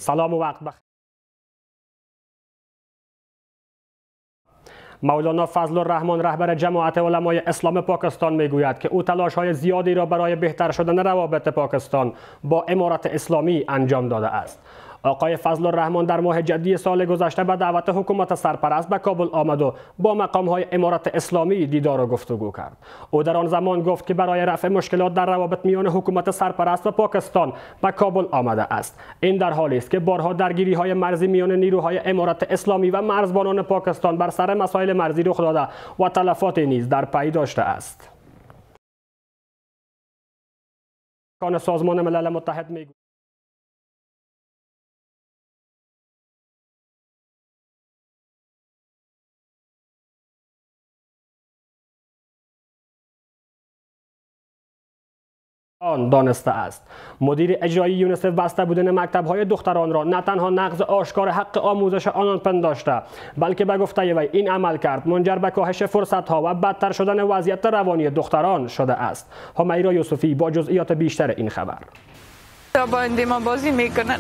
سلام و وقت بخیر. مولانا فضل الرحمن رهبر جماعت علمای اسلام پاکستان میگوید که او تلاش‌های زیادی را برای بهتر شدن روابط پاکستان با امارت اسلامی انجام داده است. آقای فضل الرحمن در ماه جدی سال گذشته به دعوت حکومت سرپرست به کابل آمد و با مقام‌های امارت اسلامی دیدار و گفتگو کرد. او در آن زمان گفت که برای رفع مشکلات در روابط میان حکومت سرپرست و پاکستان به کابل آمده است. این در حالی است که بارها درگیری‌های مرزی میان نیروهای امارت اسلامی و مرزبانان پاکستان بر سر مسائل مرزی رخ داده و تلفات نیز در پی داشته است. سازمان ملل متحد میگوید دانسته است. مدیر اجرایی یونیسف بسته بودن مکتب‌های دختران را نه تنها نقض آشکار حق آموزش آنان پنداشته، بلکه به گفته وی این عمل کرد منجر به کاهش فرصت‌ها و بدتر شدن وضعیت روانی دختران شده است. همیرا یوسفی با جزئیات بیشتر این خبر. بازی میکنن.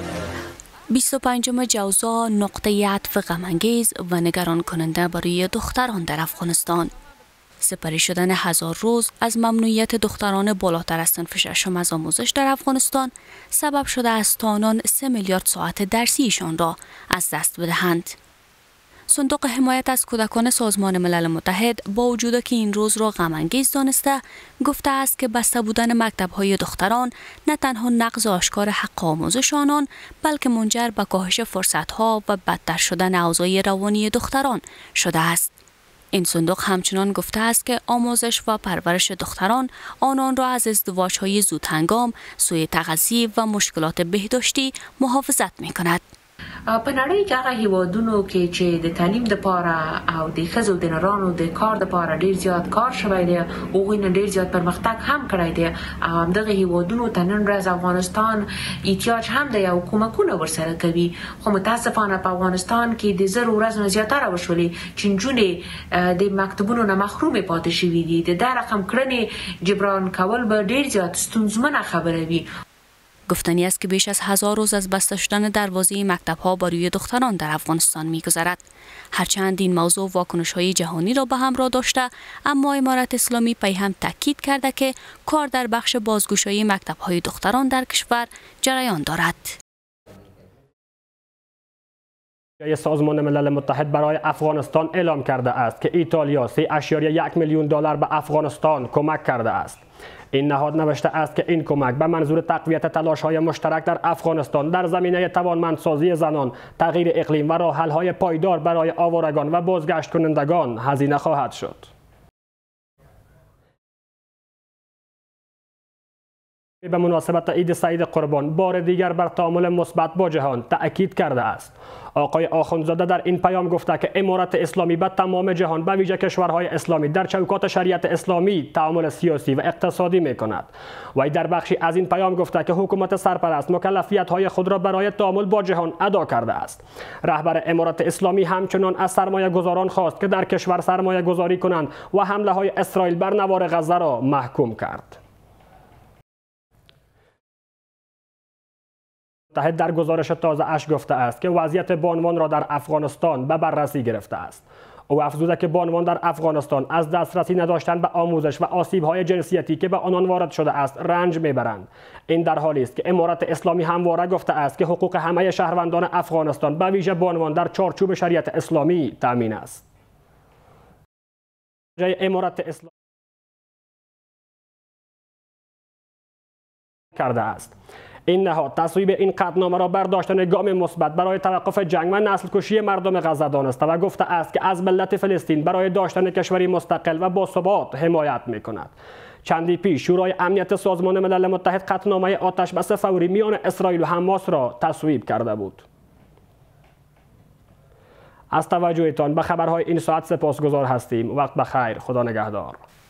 25 جوزا نقطه عطف غم‌انگیز و نگران کننده برای دختران در افغانستان. سپری شدن 1000 روز از ممنوعیت دختران بالاتر از صنف ششم از آموزش در افغانستان سبب شده است تا آنان 3 میلیارد ساعت درسیشان را از دست بدهند. صندوق حمایت از کودکان سازمان ملل متحد با وجود که این روز را غم‌انگیز دانسته، گفته است که بسته بودن مکتب‌های دختران نه تنها نقض آشکار حق آموزش آنان، بلکه منجر به کاهش فرصت‌ها و بدتر شدن اوضاع روانی دختران شده است. این صندوق همچنان گفته است که آموزش و پرورش دختران آنان را از ازدواج‌های زودهنگام، سوء تغذیه و مشکلات بهداشتی محافظت می‌کند. په نړۍ کې هغه هیوادونو کې چې د تعلیم لپاره او د ښځو د نرانو د کار لپاره ډیر زیات کار شوی دی، هغوی نه ډیر زیات پرمختګ هم کړی دی او همدغه هیوادونو ته نن ورځ افغانستان احتیاج هم دی او کومکونه ورسره کوي. خو متاسفانه په افغانستان کې د 0 ورځو نه زیاتره وشولې چې نجونې د مکتبونو نه محرومې پاتې شوي دي. د دا رقم کړنې جبران کول به ډیر زیات ستونزمنه خبره وي. گفتنی است که بیش از 1000 روز از بسته شدن دروازه مکتب‌ها بر روی دختران در افغانستان می‌گذرد. هرچند این موضوع واکنش‌های جهانی را به همراه داشته، اما امارت اسلامی پی هم تاکید کرده که کار در بخش بازگشایی مکتب‌های دختران در کشور جریان دارد. سازمان ملل متحد برای افغانستان اعلام کرده است که ایتالیا 3.1 میلیون دلار به افغانستان کمک کرده است. این نهاد نوشته است که این کمک به منظور تقویت تلاش‌های مشترک در افغانستان در زمینه توانمندسازی زنان، تغییر اقلیم و راه حل‌های پایدار برای آوارگان و بازگشت کنندگان هزینه خواهد شد. به مناسبت عید سعید قربان بار دیگر بر تعامل مثبت با جهان تأکید کرده است. آقای آخوندزاده در این پیام گفته که امارت اسلامی به تمام جهان به ویژه کشورهای اسلامی در چوکات شریعت اسلامی تعامل سیاسی و اقتصادی می‌کند. وی در بخشی از این پیام گفته که حکومت سرپرست مکلفیت‌های خود را برای تعامل با جهان ادا کرده است. رهبر امارت اسلامی همچنان از سرمایه‌گذاران خواست که در کشور سرمایه‌گذاری کنند و حمله‌های اسرائیل بر نوار غزه را محکوم کرد. متحد در گزارش تازه اش گفته است که وضعیت بانوان را در افغانستان به بررسی گرفته است. او افزوده که بانوان در افغانستان از دسترسی نداشتن به آموزش و آسیب‌های جنسیتی که به آنان وارد شده است رنج میبرند. این در حالی است که امارت اسلامی همواره گفته است که حقوق همه شهروندان افغانستان به ویژه بانوان در چارچوب شریعت اسلامی تامین است. امارت اسلامی کرده است. این نهاد تصویب این قطعنامه را برداشتن گام مثبت برای توقف جنگ و نسل کشی مردم غزه دانسته و گفته است که از ملت فلسطین برای داشتن کشوری مستقل و باثبات حمایت می‌کند. چندی پیش شورای امنیت سازمان ملل متحد قطعنامه آتش بس فوری میان اسرائیل و حماس را تصویب کرده بود. از توجهتان به خبرهای این ساعت سپاسگزار هستیم. وقت بخیر. خدا نگهدار.